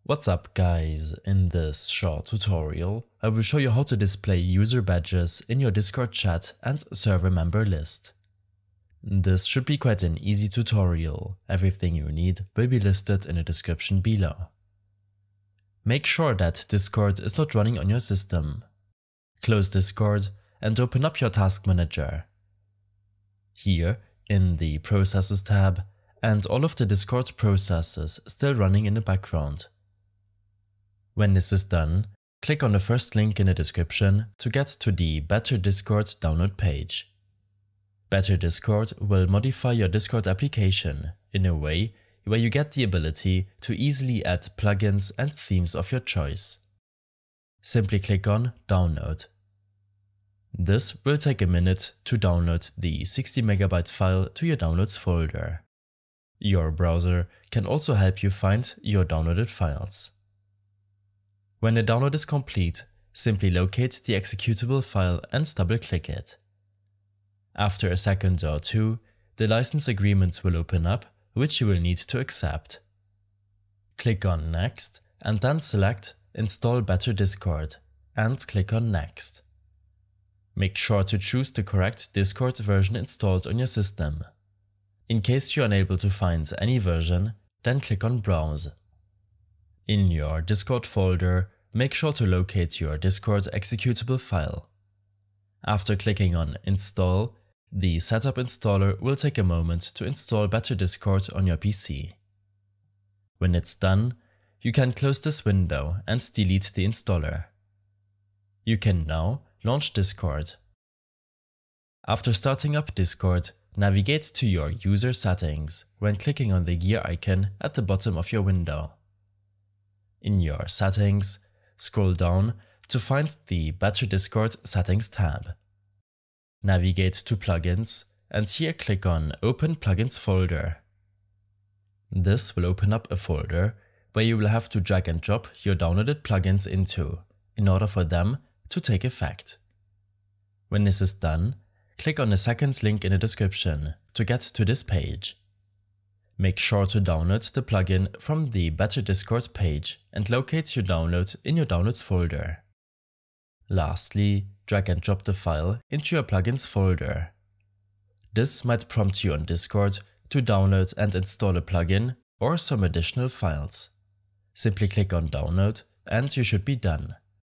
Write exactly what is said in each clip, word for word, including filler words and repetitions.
What's up guys, in this short tutorial I will show you how to display user badges in your Discord chat and server member list. This should be quite an easy tutorial, everything you need will be listed in the description below. Make sure that Discord is not running on your system. Close Discord and open up your task manager. Here, in the Processes tab, and all of the Discord processes still running in the background. When this is done, click on the first link in the description to get to the Better Discord download page. Better Discord will modify your Discord application in a way where you get the ability to easily add plugins and themes of your choice. Simply click on Download. This will take a minute to download the sixty megabyte file to your downloads folder. Your browser can also help you find your downloaded files. When the download is complete, simply locate the executable file and double-click it. After a second or two, the license agreement will open up, which you will need to accept. Click on Next and then select Install Better Discord and click on Next. Make sure to choose the correct Discord version installed on your system. In case you're unable to find any version, then click on Browse. In your Discord folder, make sure to locate your Discord executable file. After clicking on Install, the Setup installer will take a moment to install Better Discord on your P C. When it's done, you can close this window and delete the installer. You can now launch Discord. After starting up Discord, navigate to your user settings when clicking on the gear icon at the bottom of your window. In your settings, scroll down to find the Better Discord Settings tab. Navigate to Plugins and here click on Open Plugins folder. This will open up a folder where you will have to drag and drop your downloaded plugins into in order for them to take effect. When this is done, click on the second link in the description to get to this page. Make sure to download the plugin from the Better Discord page and locate your download in your Downloads folder. Lastly, drag and drop the file into your plugins folder. This might prompt you on Discord to download and install a plugin or some additional files. Simply click on Download and you should be done.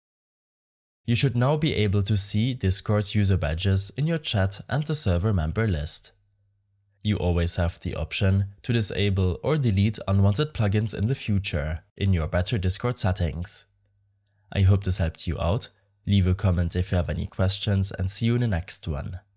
You should now be able to see Discord user badges in your chat and the server member list. You always have the option to disable or delete unwanted plugins in the future in your Better Discord settings. I hope this helped you out. Leave a comment if you have any questions and see you in the next one.